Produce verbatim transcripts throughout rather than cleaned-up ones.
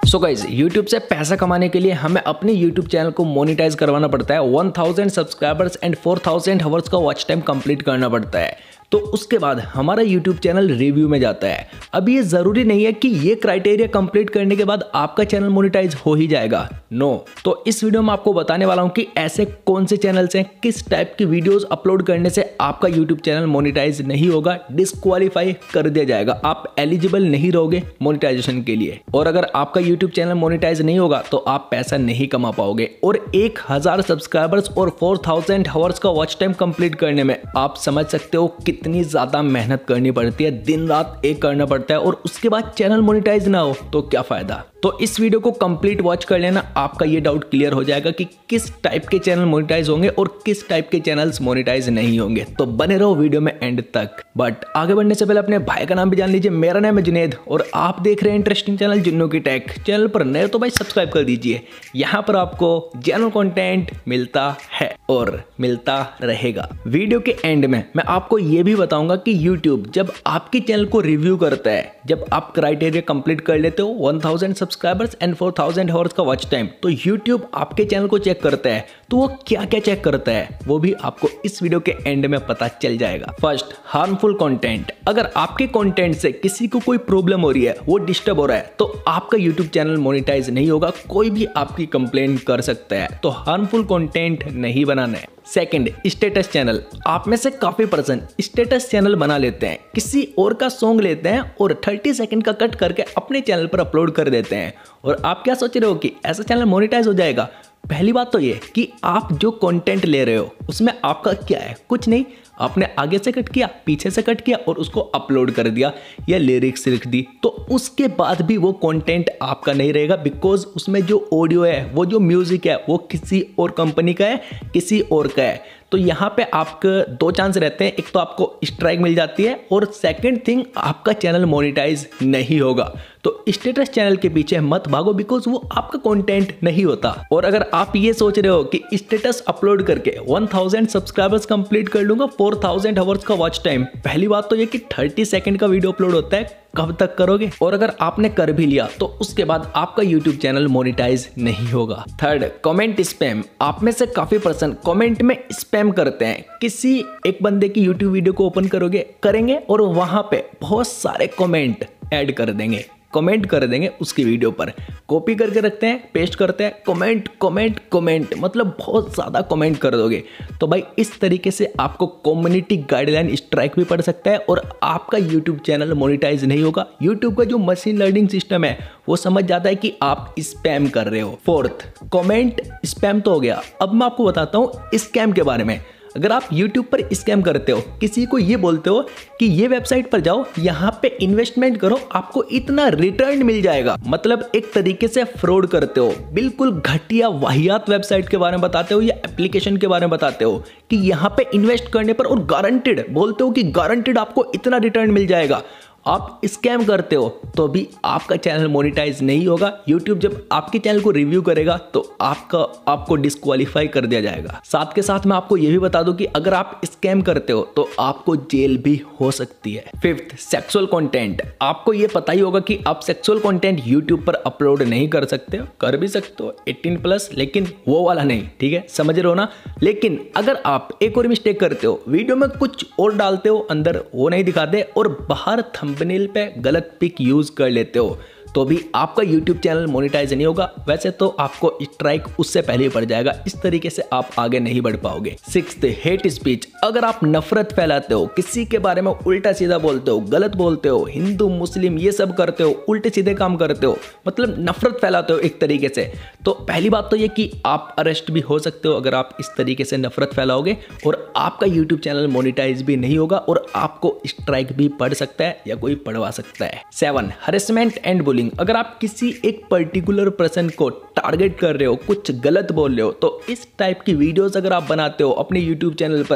So guys YouTube से पैसा कमाने के लिए हमें अपने यूट्यूब चैनल को मोनेटाइज करवाना पड़ता है। One thousand subscribers and four thousand hours का वॉच टाइम कंप्लीट करना पड़ता है। तो उसके बाद हमारा यूट्यूब चैनल रिव्यू में जाता है। अब ये ज़रूरी नहीं है कि ये क्राइटेरिया कंप्लीट करने के बाद आपका चैनल मोनेटाइज हो ही जाएगा। No no. तो इस वीडियो में आपको बताने वाला हूँ कि ऐसे कौन से चैनल्स हैं, किस टाइप की वीडियोस अपलोड करने से आपका यूट्यूब चैनल मोनेटाइज नहीं होगा, डिस्क्वालीफाई कर दिया जाएगा, आप एलिजिबल नहीं रहोगे मोनेटाइजेशन के लिए। और अगर आपका यूट्यूब चैनल मोनेटाइज नहीं होगा तो आप पैसा नहीं कमा पाओगे। और एक हजार सब्सक्राइबर्स और फोर थाउजेंड आवर्स का वॉच टाइम कंप्लीट करने में आप समझ सकते हो कितनी ज्यादा मेहनत करनी पड़ती है, दिन रात एक करना पड़ता है, और उसके बाद चैनल मोनेटाइज ना हो तो क्या फायदा। तो इस वीडियो को कंप्लीट वॉच कर लेना, आपका ये डाउट क्लियर हो जाएगा कि किस टाइप के चैनल मोनेटाइज होंगे और किस टाइप के चैनल्स मोनेटाइज नहीं होंगे। तो बने रहो वीडियो में एंड तक। बट आगे बढ़ने से पहले अपने भाई का नाम भी जान लीजिए। मेरा नाम है जुनेद और आप देख रहे हैं इंटरेस्टिंग चैनल जुन्नू की टेक। चैनल पर नए तो भाई सब्सक्राइब कर दीजिए। यहाँ पर आपको जनरल कंटेंट मिलता है और मिलता रहेगा। वीडियो के एंड में मैं आपको ये भी बताऊंगा कि यूट्यूब जब आपके चैनल को रिव्यू करता है, जब आप क्राइटेरिया कंप्लीट कर लेते हो one thousand subscribers and four thousand hours का वॉच टाइम, तो यूट्यूब आपके चैनल को चेक करता है। तो वो क्या क्या चेक करता है वो भी आपको इस वीडियो के एंड में पता चल जाएगा। First, harmful content. अगर आपके कंटेंट से किसी को कोई प्रॉब्लम हो रही है, वो डिस्टर्ब हो रहा है, तो आपका यूट्यूब चैनल मोनेटाइज नहीं होगा। कोई भी आपकी कंप्लेन कर सकता है, तो हार्मफुल कंटेंट नहीं बनाना है। Second, status channel. आप में से काफी पर्सन स्टेटस चैनल बना लेते हैं, किसी और का सॉन्ग लेते हैं और थर्टी सेकंड का कट करके अपने चैनल पर अपलोड कर देते हैं। और आप क्या सोच रहे हो कि ऐसा चैनल मोनेटाइज हो जाएगा? पहली बात तो ये कि आप जो कंटेंट ले रहे हो उसमें आपका क्या है? कुछ नहीं। आपने आगे से कट किया, पीछे से कट किया और उसको अपलोड कर दिया या लिरिक्स लिख दी, तो उसके बाद भी वो कंटेंट आपका नहीं रहेगा, बिकॉज उसमें जो ऑडियो है, वो जो म्यूजिक है, वो किसी और कंपनी का है, किसी और का है। तो यहाँ पे आपके दो चांस रहते हैं, एक तो आपको स्ट्राइक मिल जाती है और सेकंड थिंग आपका चैनल मोनेटाइज नहीं होगा। तो स्टेटस चैनल के पीछे मत भागो, बिकॉज वो आपका कंटेंट नहीं होता। और अगर आप ये सोच रहे हो कि स्टेटस अपलोड करके वन थाउजेंड सब्सक्राइबर्स कंप्लीट कर लूंगा, फोर थाउजेंड आवर्स का वॉच टाइम, पहली बात तो ये कि थर्टी सेकंड का वीडियो अपलोड होता है, कब तक करोगे? और अगर आपने कर भी लिया तो उसके बाद आपका यूट्यूब चैनल मोनेटाइज नहीं होगा। Third, comment spam. आप में से काफी पर्सन कमेंट में स्पैम करते हैं। किसी एक बंदे की यूट्यूब वीडियो को ओपन करोगे करेंगे और वहां पे बहुत सारे कमेंट ऐड कर देंगे, कमेंट कर देंगे उसकी वीडियो पर, कॉपी करके रखते हैं, पेस्ट करते हैं, कमेंट कमेंट कमेंट, मतलब बहुत ज़्यादा कमेंट कर दोगे। तो भाई इस तरीके से आपको कम्युनिटी गाइडलाइन स्ट्राइक भी पड़ सकता है और आपका यूट्यूब चैनल मोनेटाइज नहीं होगा। यूट्यूब का जो मशीन लर्निंग सिस्टम है वो समझ जाता है कि आप स्पैम कर रहे हो। फोर्थ, कमेंट स्पैम तो हो गया। अब मैं आपको बताता हूँ स्कैम के बारे में। अगर आप YouTube पर स्कैम करते हो, किसी को ये बोलते हो कि ये वेबसाइट पर जाओ, यहाँ पे इन्वेस्टमेंट करो, आपको इतना रिटर्न मिल जाएगा, मतलब एक तरीके से फ्रॉड करते हो, बिल्कुल घटिया वाहियात वेबसाइट के बारे में बताते हो या एप्लीकेशन के बारे में बताते हो कि यहाँ पे इन्वेस्ट करने पर और गारंटेड बोलते हो कि गारंटेड आपको इतना रिटर्न मिल जाएगा, आप स्कैम करते हो, तो भी आपका चैनल मोनेटाइज नहीं होगा। यूट्यूब जब आपके चैनल को रिव्यू करेगा तो आपका आपको डिस्क्वालीफाई कर दिया जाएगा। साथ के साथ मैं आपको यह भी बता दूं कि अगर आप स्कैम करते हो तो आपको जेल भी हो सकती है। Fifth, sexual content. आपको यह पता ही होगा कि आप सेक्सुअल कंटेंट यूट्यूब पर अपलोड नहीं कर सकते हो, कर भी सकते हो एटीन प्लस, लेकिन वो वाला नहीं, ठीक है, समझ रहे हो ना। लेकिन अगर आप एक और मिस्टेक करते हो, वीडियो में कुछ और डालते हो, अंदर वो नहीं दिखाते और बाहर थंबनेल पे गलत पिक यूज कर लेते हो, तो भी आपका YouTube चैनल मोनेटाइज नहीं होगा। वैसे तो आपको स्ट्राइक उससे पहले ही पड़ जाएगा। इस तरीके से आप आगे नहीं बढ़ पाओगे। Sixth, hate speech. अगर आप नफरत फैलाते हो, किसी के बारे में उल्टा सीधा बोलते हो, गलत बोलते हो, हिंदू मुस्लिम ये सब करते हो, उल्टे सीधे काम करते हो, मतलब नफरत फैलाते हो एक तरीके से, तो पहली बात तो ये कि आप अरेस्ट भी हो सकते हो अगर आप इस तरीके से नफरत फैलाओगे, और आपका YouTube चैनल मोनेटाइज भी नहीं होगा और आपको स्ट्राइक भी पड़ सकता है या कोई पड़वा सकता है। Seven, harassment and bullying. अगर आप किसी एक पर्टिकुलर पर्सन को टारगेट कर रहे हो, कुछ गलत बोल रहे हो, तो इस टाइप की वीडियोस अगर आप बनाते हो अपने YouTube चैनल पर,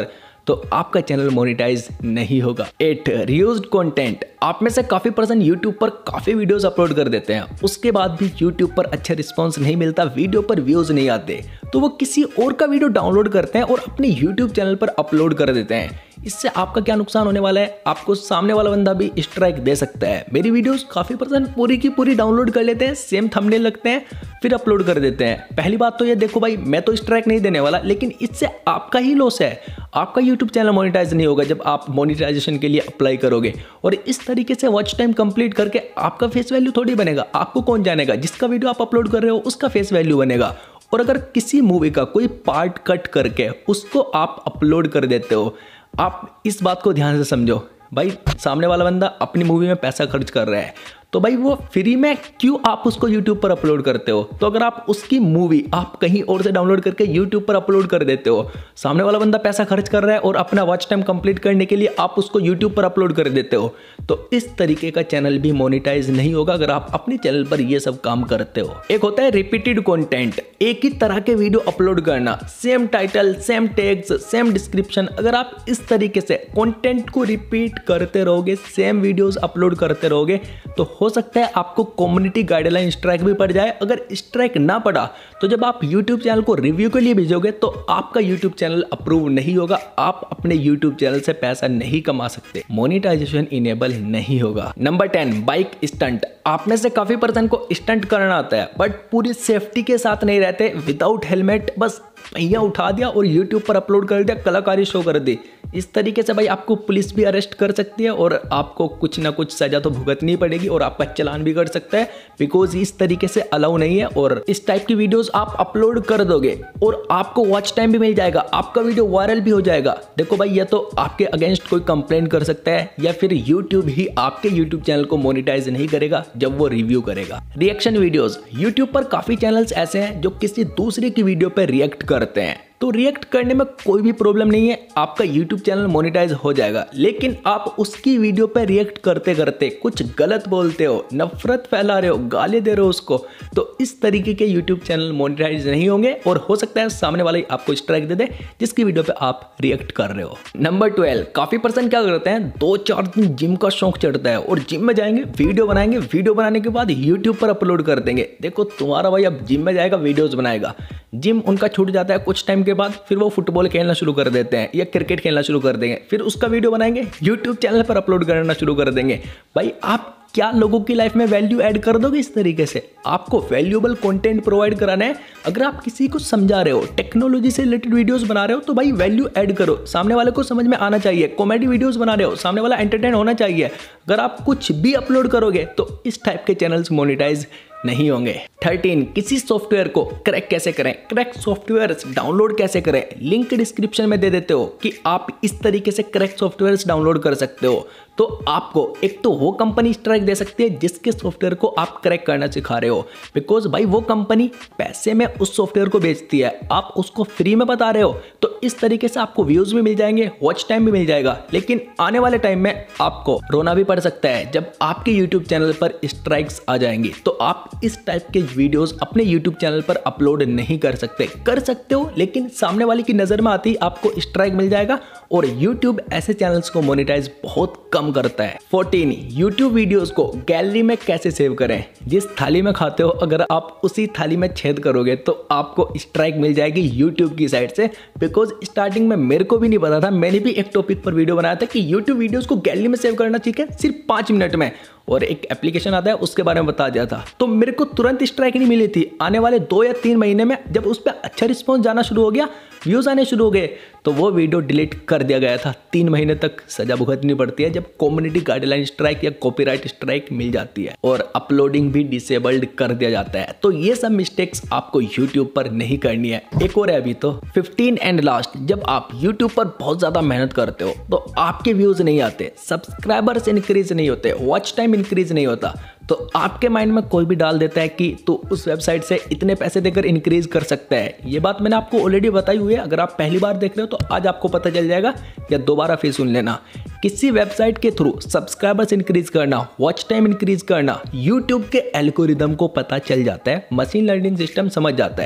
तो आपका चैनल मोनेटाइज नहीं होगा। Eight, reused content. आप में से काफी पर्सन यूट्यूब पर काफी वीडियोस अपलोड कर देते हैं, उसके बाद भी यूट्यूब पर अच्छा रिस्पांस नहीं मिलता, वीडियो पर व्यूज नहीं आते, तो वो किसी और का वीडियो डाउनलोड करते हैं और अपने यूट्यूब चैनल पर अपलोड कर देते हैं। इससे आपका क्या नुकसान होने वाला है, आपको सामने वाला बंदा भी स्ट्राइक दे सकता है। मेरी वीडियोस काफी पर्सन पूरी की पूरी डाउनलोड कर लेते हैं, सेम थंबनेल लगते हैं, फिर अपलोड कर देते हैं। पहली बात तो ये देखो भाई, मैं तो स्ट्राइक नहीं देने वाला, लेकिन इससे आपका ही लॉस है। आपका यूट्यूब चैनल मोनेटाइज नहीं होगा जब आप मोनेटाइजेशन के लिए अप्लाई करोगे, और इस तरीके से वॉच टाइम कंप्लीट करके आपका फेस वैल्यू थोड़ी बनेगा। आपको कौन जानेगा, जिसका वीडियो आप अपलोड कर रहे हो उसका फेस वैल्यू बनेगा। और अगर किसी मूवी का कोई पार्ट कट करके उसको आप अपलोड कर देते हो, आप इस बात को ध्यान से समझो भाई, सामने वाला बंदा अपनी मूवी में पैसा खर्च कर रहा है, तो भाई वो फ्री में क्यों आप उसको YouTube पर अपलोड करते हो? तो अगर आप उसकी मूवी आप कहीं और से डाउनलोड करके YouTube पर अपलोड कर देते हो, सामने वाला बंदा पैसा खर्च कर रहा है और अपना वॉच टाइम कंप्लीट करने के लिए आप उसको YouTube पर अपलोड कर देते हो, तो इस तरीके का चैनल भी मोनेटाइज नहीं होगा अगर आप अपने चैनल पर ये सब काम करते हो। एक होता है रिपीटेड कंटेंट, एक ही तरह के वीडियो अपलोड करना, same title, same tags, same description. अगर आप इस तरीके से कंटेंट को रिपीट करते रहोगे, सेम वीडियोस अपलोड करते रहोगे, तो हो सकता है आपको कम्युनिटी गाइडलाइन स्ट्राइक भी पड़ जाए। अगर स्ट्राइक ना पड़ा तो जब आप यूट्यूब चैनल को रिव्यू के लिए भेजोगे तो आपका यूट्यूब चैनल अप्रूव नहीं होगा, आप अपने यूट्यूब चैनल से पैसा नहीं कमा सकते, मोनेटाइजेशन इनेबल नहीं होगा। Number ten, bike stunt. आप में से काफी पर्सन को स्टंट करना आता है, बट पूरी सेफ्टी के साथ नहीं रहते, विदाउट हेलमेट बस पहिया उठा दिया और यूट्यूब पर अपलोड कर दिया, कलाकारी शो कर दी। इस तरीके से भाई आपको पुलिस भी अरेस्ट कर सकती है और आपको कुछ ना कुछ सजा तो भुगतनी पड़ेगी और आपका चालान भी कर सकता है, बिकॉज इस तरीके से अलाउ नहीं है। और इस टाइप की वीडियोस आप अपलोड कर दोगे और आपको वॉच टाइम भी मिल जाएगा, आपका वीडियो वायरल भी हो जाएगा। देखो भाई, या तो आपके अगेंस्ट कोई कंप्लेंट कर सकता है या फिर यूट्यूब ही आपके यूट्यूब चैनल को मोनेटाइज नहीं करेगा जब वो रिव्यू करेगा। Reaction videos. यूट्यूब पर काफी चैनल्स ऐसे हैं जो किसी दूसरे की वीडियो पर रिएक्ट करते हैं, तो रिएक्ट करने में कोई भी प्रॉब्लम नहीं है, आपका यूट्यूब चैनल मोनेटाइज हो जाएगा। लेकिन आप उसकी वीडियो पे रिएक्ट करते करते कुछ गलत बोलते हो, नफरत फैला रहे हो, गाली दे रहे हो उसको, तो इस तरीके के यूट्यूब चैनल मोनेटाइज नहीं होंगे और हो सकता है सामने वाला ही आपको स्ट्राइक दे दे जिसकी वीडियो पे आप रिएक्ट कर रहे हो। नंबर ट्वेल्व, काफी पर्सन क्या करते हैं, दो चार दिन जिम का शौक चढ़ता है और जिम में जाएंगे, वीडियो बनाएंगे, वीडियो बनाने के बाद यूट्यूब पर अपलोड कर देंगे। देखो तुम्हारा भाई अब जिम में जाएगा, वीडियोज बनाएगा, जिम उनका छूट जाता है कुछ टाइम के बाद, फिर वो फुटबॉल खेलना शुरू कर देते हैं या क्रिकेट खेलना शुरू कर देंगे, फिर उसका वीडियो बनाएंगे, यूट्यूब चैनल पर अपलोड करना शुरू कर देंगे। भाई आप क्या लोगों की लाइफ में वैल्यू ऐड कर दोगे इस तरीके से? आपको वैल्यूएबल कंटेंट प्रोवाइड कराना है। अगर आप किसी को समझा रहे हो, टेक्नोलॉजी से रिलेटेड वीडियोस बना रहे हो, तो भाई वैल्यू ऐड करो, सामने वाले को समझ में आना चाहिए। कॉमेडी वीडियोस बना रहे हो, सामने वाला एंटरटेन होना चाहिए। अगर आप कुछ भी अपलोड करोगे तो इस टाइप के चैनल्स मोनेटाइज नहीं होंगे। थर्टीन, किसी सॉफ्टवेयर को क्रैक कैसे करें, क्रैक सॉफ्टवेयर डाउनलोड कैसे करें। लिंक डिस्क्रिप्शन में दे देते हो कि आप इस तरीके से क्रैक सॉफ्टवेयर डाउनलोड कर सकते हो, तो आपको एक तो वो कंपनी स्ट्राइक दे सकती है जिसके सॉफ्टवेयर को आप क्रैक करना सिखा रहे हो, बिकॉज भाई वो कंपनी पैसे में उस सॉफ्टवेयर को बेचती है, आप उसको फ्री में बता रहे हो, तो इस तरीके से आपको व्यूज भी मिल जाएंगे, वॉच टाइम भी मिल जाएगा। लेकिन आने वाले टाइम में आपको रोना भी पड़ सकता है जब आपके यूट्यूब चैनल पर स्ट्राइक्स आ जाएंगी, तो आप इस टाइप के वीडियोस अपने यूट्यूब चैनल पर अपलोड नहीं कर सकते। कर सकते हो लेकिन सामने वाले की नजर में आती ही आपको स्ट्राइक मिल जाएगा और यूट्यूब ऐसे चैनल्स को मोनेटाइज बहुत कम करता है। फोर्टीन, यूट्यूब वीडियोस को गैलरी में कैसे सेव करें। जिस थाली में खाते हो अगर आप उसी थाली में छेद करोगे तो आपको स्ट्राइक मिल जाएगी यूट्यूब की साइड से, बिकॉज स्टार्टिंग में मेरे को भी नहीं पता था, मैंने भी एक टॉपिक पर वीडियो बनाया था कि यूट्यूब वीडियोस को गैलरी में सेव करना चाहिए सिर्फ पांच मिनट में, और एक एप्लीकेशन आता है उसके बारे में बता दिया था, तो मेरे को तुरंत स्ट्राइक नहीं मिली थी। आने वाले दो या तीन महीने में जब उस पर अच्छा रिस्पॉन्स जाना शुरू हो गया, व्यूज आने शुरू हो गए, तो वो वीडियो डिलीट कर दिया गया था। तीन महीने तक सजा भुगतनी पड़ती है जब कम्युनिटी गाइडलाइन स्ट्राइक या कॉपीराइट स्ट्राइक मिल जाती है, और अपलोडिंग भी डिसेबल्ड कर दिया जाता है। तो ये सब मिस्टेक्स आपको यूट्यूब पर नहीं करनी है। एक और है अभी तो फिफ्टीन एंड लास्ट, जब आप यूट्यूब पर बहुत ज्यादा मेहनत करते हो तो आपके व्यूज नहीं आते, सब्सक्राइबर्स इंक्रीज नहीं होते, वॉच टाइम इंक्रीज नहीं होता, तो आपके माइंड में कोई भी डाल देता है कि तू उस वेबसाइट से इतने पैसे देकर इंक्रीज कर सकता है। ये बात मैंने आपको ऑलरेडी बताई हुई है, अगर आप पहली बार देख रहे हो तो आज आपको पता चल जाएगा या दोबारा फिर सुन लेना। किसी वेबसाइट के थ्रू सब्सक्राइबर्स इंक्रीज करना, वॉच टाइम इंक्रीज करना यूट्यूब के एल्गोरिदम को पता चल जाता है, मशीन लर्निंग सिस्टम समझ जाता है।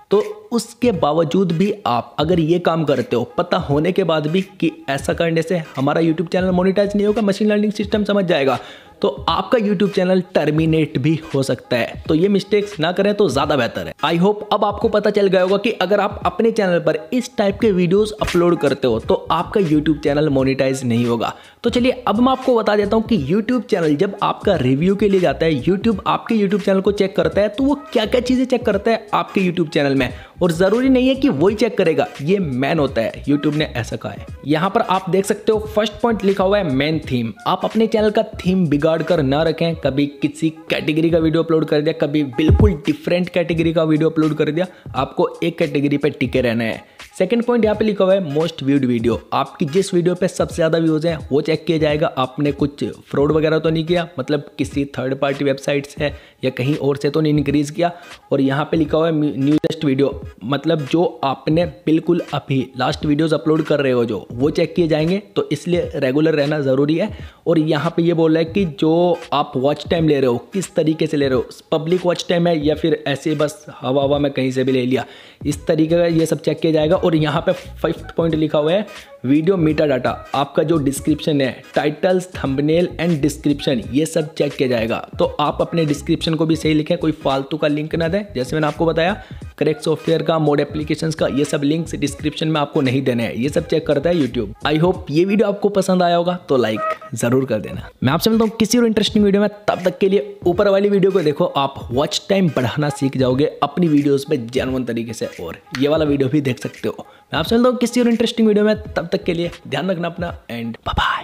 तो उसके बावजूद भी आप अगर ये काम करते हो, पता होने के बाद भी कि ऐसा करने से हमारा यूट्यूब चैनल मोनेटाइज नहीं होगा, मशीन लर्निंग सिस्टम समझ जाएगा, तो आपका यूट्यूब चैनल टर्मिनेट भी हो सकता है। तो ये मिस्टेक्स ना करें तो ज़्यादा बेहतर है। आई होप अब आपको पता चल गया होगा कि अगर आप अपने चैनल पर इस टाइप के वीडियोस अपलोड करते हो तो आपका यूट्यूब चैनल मोनेटाइज नहीं होगा। तो चलिए अब मैं आपको बता देता हूँ कि यूट्यूब चैनल जब आपका रिव्यू के लिए जाता है, यूट्यूब आपके यूट्यूब चैनल को चेक करता है, तो वो क्या क्या चीज़ें चेक करता है आपके यूट्यूब चैनल में। और ज़रूरी नहीं है कि वही चेक करेगा, ये मैन होता है, यूट्यूब ने ऐसा कहा है। यहाँ पर आप देख सकते हो फर्स्ट पॉइंट लिखा हुआ है मेन थीम। आप अपने चैनल का थीम बिगाड़ कर ना रखें। कभी किसी कैटेगरी का वीडियो अपलोड कर दिया, कभी बिल्कुल डिफरेंट कैटेगरी का वीडियो अपलोड कर दिया, आपको एक कैटेगरी पे टिके रहना है। सेकंड पॉइंट यहाँ पे लिखा हुआ है मोस्ट व्यूड वीडियो। आपकी जिस वीडियो पे सबसे ज़्यादा व्यूज़ हैं वो चेक किया जाएगा। आपने कुछ फ्रॉड वगैरह तो नहीं किया, मतलब किसी थर्ड पार्टी वेबसाइट से या कहीं और से तो नहीं इंक्रीज़ किया। और यहाँ पे लिखा हुआ है न्यूजेस्ट वीडियो, मतलब जो आपने बिल्कुल अभी लास्ट वीडियोज़ अपलोड कर रहे हो जो, वो चेक किए जाएंगे। तो इसलिए रेगुलर रहना ज़रूरी है। और यहाँ पे ये बोल रहा है कि जो आप वॉच टाइम ले रहे हो किस तरीके से ले रहे हो, पब्लिक वॉच टाइम है या फिर ऐसे बस हवा हवा में कहीं से भी ले लिया, इस तरीके का ये सब चेक किया जाएगा। और यहाँ पे फिफ्थ पॉइंट लिखा हुआ है वीडियो मेटा डाटा। आपका जो डिस्क्रिप्शन है, टाइटल्स, थंबनेल एंड डिस्क्रिप्शन, ये सब चेक किया जाएगा। तो आप अपने डिस्क्रिप्शन को भी सही लिखें, कोई फालतू का लिंक ना दें। जैसे मैंने आपको बताया करेक्ट सॉफ्टवेयर का, मोड एप्लीकेशंस का, ये सब लिंक्स डिस्क्रिप्शन में आपको नहीं देने हैं, ये सब चेक करता है यूट्यूब। आई होप ये वीडियो आपको पसंद आया होगा, तो लाइक जरूर कर देना। मैं आपसे मिलता हूँ किसी और इंटरेस्टिंग वीडियो में, तब तक के लिए ऊपर वाली वीडियो को देखो, आप वॉच टाइम बढ़ाना सीख जाओगे अपनी वीडियोस पे जेन्युइन तरीके से। और ये वाला वीडियो भी देख सकते हो। मैं आपसे मिलता हूँ किसी और इंटरेस्टिंग वीडियो में, तब तक के लिए ध्यान रखना अपना एंड बाय बाय।